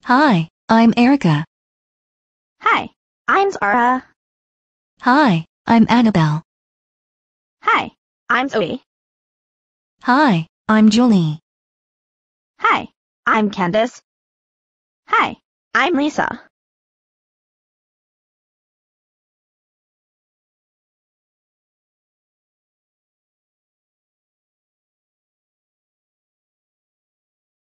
Hi, I'm Erica. Hi, I'm Zara. Hi, I'm Annabelle. Hi, I'm Zoe. Hi, I'm Julie. Hi, I'm Candace. Hi, I'm Lisa.